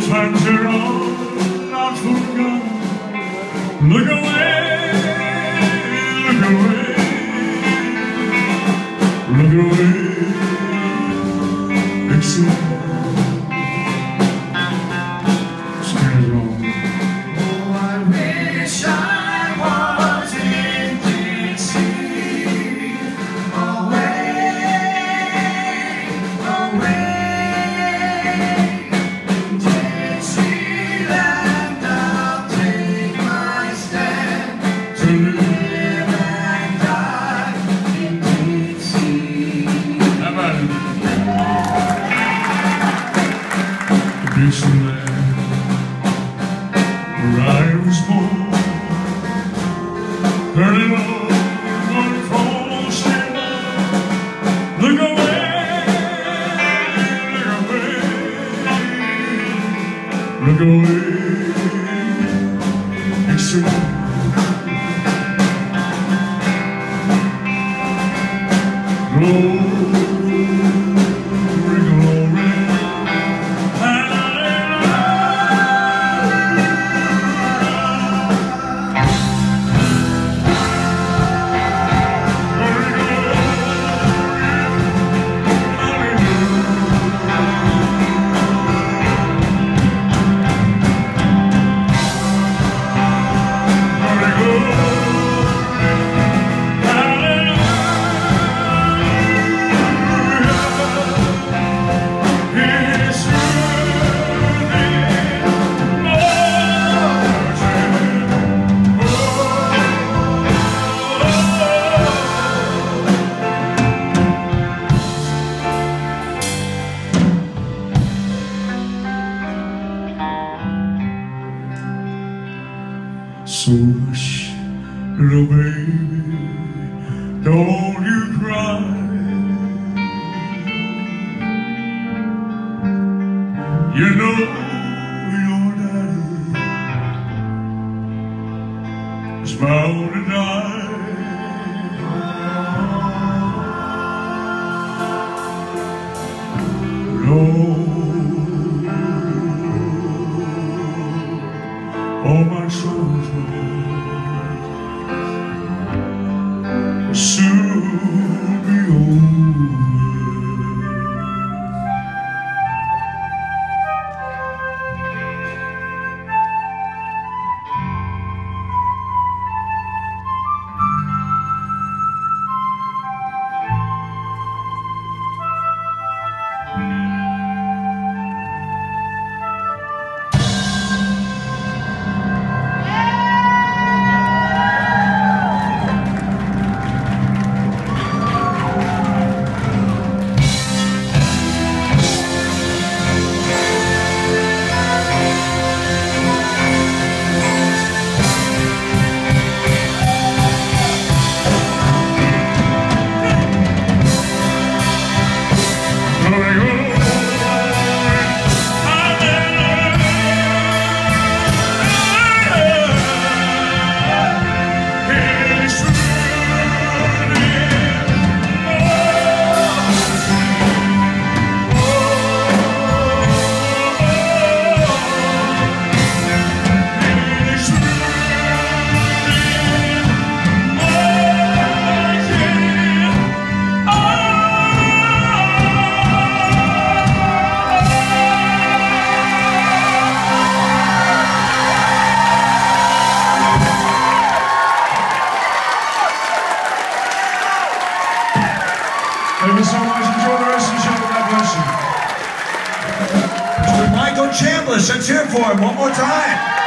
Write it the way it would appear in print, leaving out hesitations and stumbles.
times are all not forgotten. Look away, look away, look away. Dixie. Dixieland, where I was born, early on one false day. Look away, look away, Dixieland. So hush, little baby, don't you cry. You know your daddy is bound to die. All my troubles will soon be over. Thank you so much. Enjoy the rest of the show. God bless you. Mr. Michael Chambliss, let's hear it for him one more time.